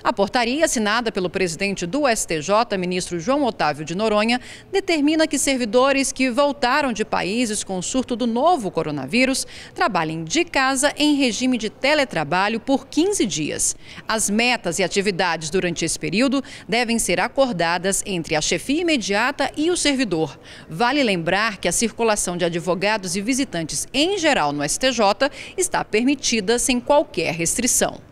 A portaria, assinada pelo presidente do STJ, ministro João Otávio de Noronha, determina que servidores que voltaram de países com surto do novo coronavírus trabalhem de casa em regime de teletrabalho por 15 dias. As metas e atividades durante esse período devem ser acordadas entre a chefia imediata e o servidor. Vale lembrar que a circulação de advogados e visitantes em geral no STJ está permitida sem qualquer restrição.